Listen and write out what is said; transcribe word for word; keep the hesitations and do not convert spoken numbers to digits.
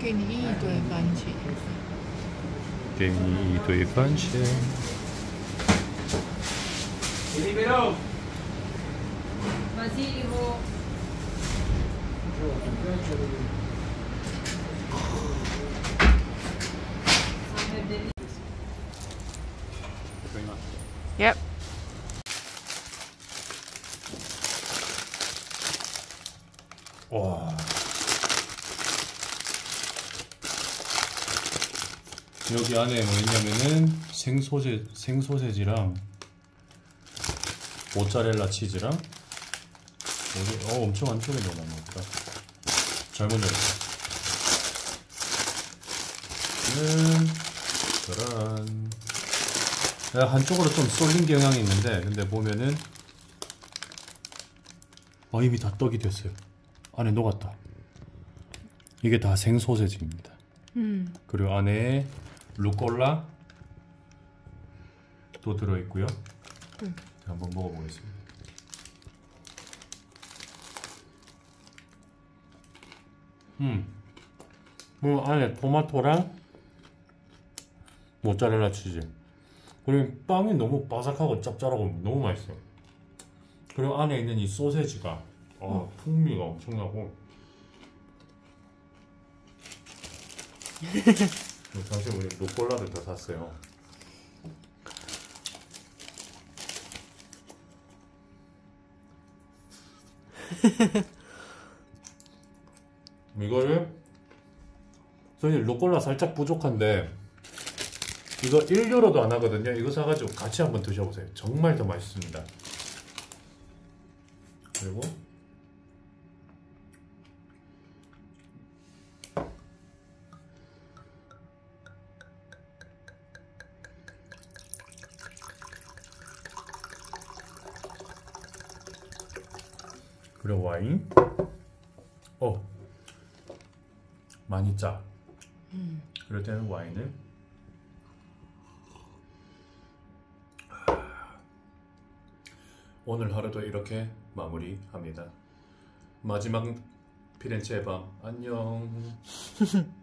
给你一堆番茄。 给你一堆番茄。 Yep. 와. 여기 안에 뭐 있냐면은 생소세 생소세지랑 모짜렐라 치즈랑 여기 어 엄청 안쪽에 넣어놨나 보다. 잘못 열었다. 는 짜란. 한쪽으로 좀 쏠린 경향이 있는데 근데 보면은 아 이미 다 떡이 됐어요. 안에 녹았다. 이게 다 생소세지입니다. 음. 그리고 안에 루꼴라 또 들어있고요. 음. 한번 먹어보겠습니다. 음, 뭐 안에 토마토랑 모짜렐라 치즈 그리고 빵이 너무 바삭하고 짭짤하고 너무 맛있어요. 그리고 안에 있는 이 소세지가 어, 풍미가 엄청나고 사실 우리 루꼴라를 더 샀어요. 이거를 저희 루꼴라 살짝 부족한데 이거 일 유로도 안 하거든요. 이거 사가지고 같이 한번 드셔보세요. 정말 더 맛있습니다. 그리고 그리고 와인. 어 많이 짜. 음. 그럴 때는 와인을 오늘 하루도 이렇게 마무리합니다. 마지막 피렌체의 밤 안녕.